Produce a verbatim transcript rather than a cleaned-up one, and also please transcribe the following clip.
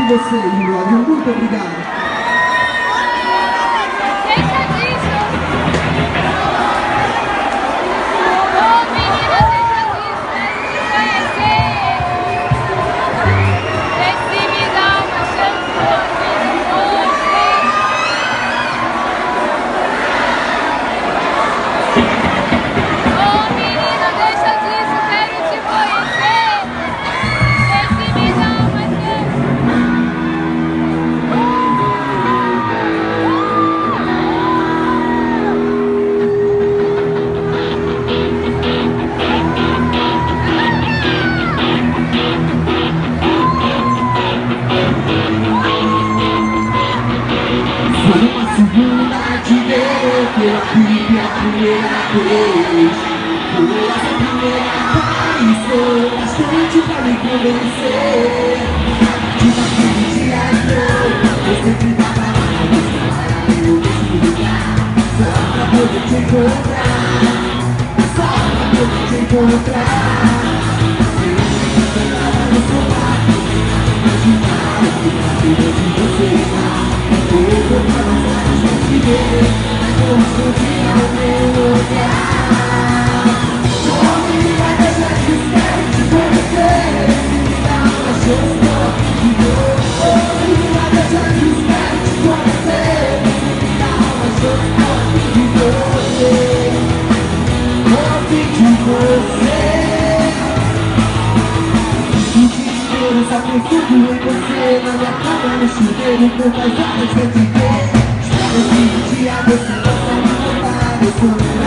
vocês, brother. Muito obrigado. Eu tive a primeira vez. Foi essa primeira aparição bastante pra me convencer de naquele dia não. Eu sempre tava lá na história, eu mesmo lugar, só pra poder te encontrar, só pra poder te encontrar. Eu tava no seu lado, imaginar o que na vida de você. Eu vou pra mais tarde pra te ver. Como podia o meu olhar. Só me vai deixar de espero te conhecer. Me dá uma chance de novo. Me vai deixar de espero te conhecer. Me dá uma chance de você. Ouvi de você. O dia inteiro só pensando em você. Na minha cama, no chuveiro, com mais horas sem te ver. Espero que um dia você possa me contar. Eu sou